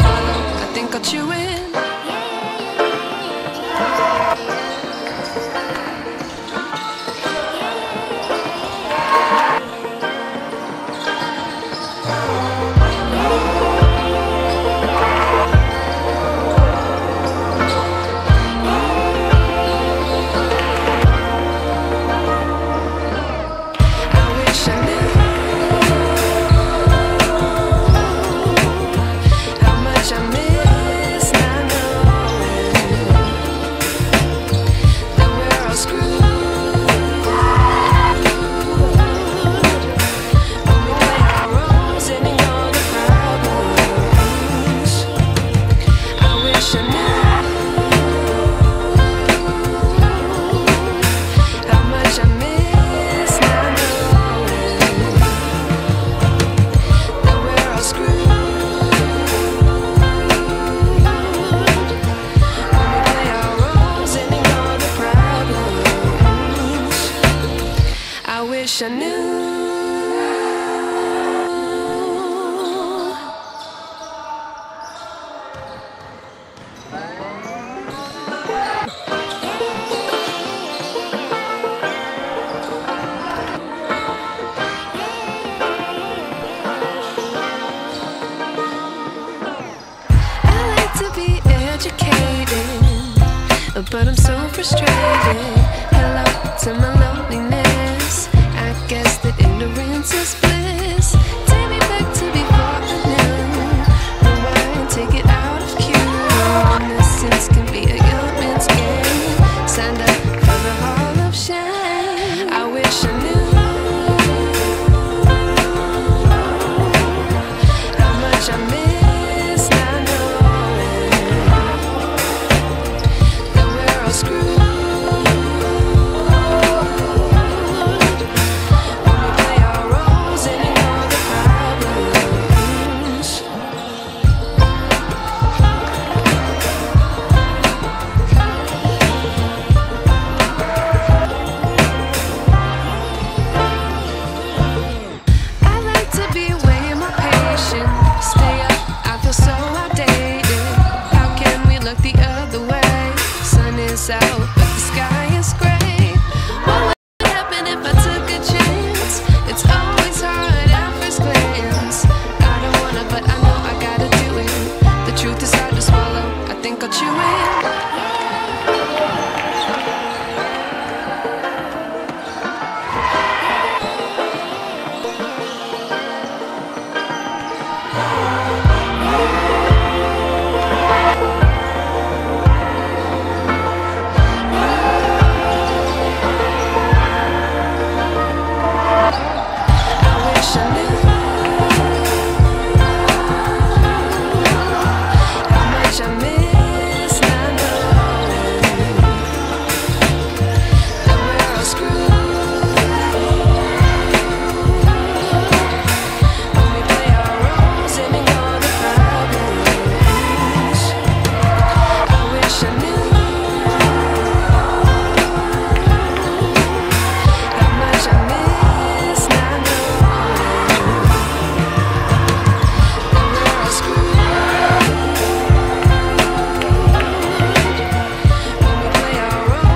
swallow. I think I'll chew it. I knew. I like to be educated, but I'm so frustrated. Hello to my loneliness. I guess that ignorance is bliss. Take me back to before I knew. Rewind, take it out of cue. Innocence can be a young man's game. Signed up for the hall of shame. I wish I knew how much I miss not knowing that we're all screwed. Out, but the sky is gray. What would happen if I took a chance? It's always hard at first glance. I don't wanna, but I know I gotta do it. The truth is hard to swallow. I think I'll chew it.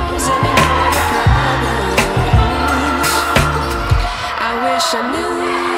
I knew.